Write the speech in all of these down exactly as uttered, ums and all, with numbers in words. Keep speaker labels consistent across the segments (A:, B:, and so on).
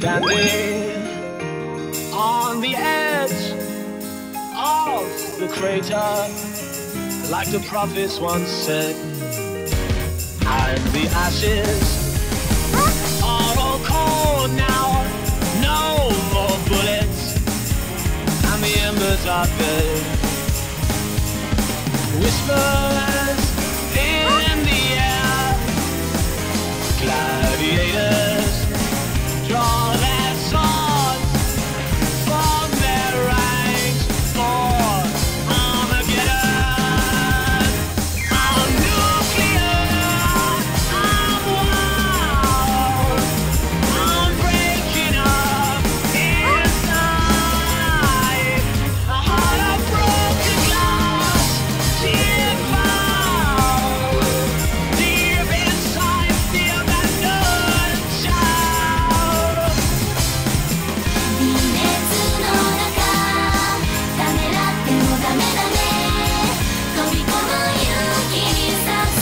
A: Standing on the edge of the crater, like the prophets once said, and the ashes are all cold now, no more bullets, and the embers are dead. Whispers in the air, gladiators draw their swords from their ranks for Armageddon. I'm nuclear, I'm wild, I'm breaking up inside. A heart of broken glass, deep out, deep inside the abandoned child.
B: 微熱の中ためらってもダメだね飛び込む勇気にさせ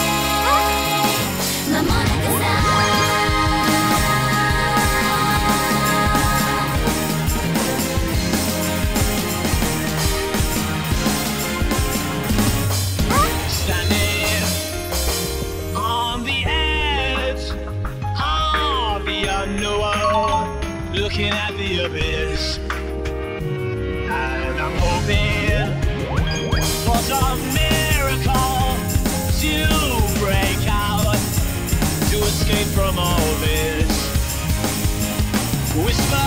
B: 間もなくさ
A: Standing on the edge of the unknown, looking at the abyss, and I'm hoping for some miracle to break out, to escape from all this. Whisper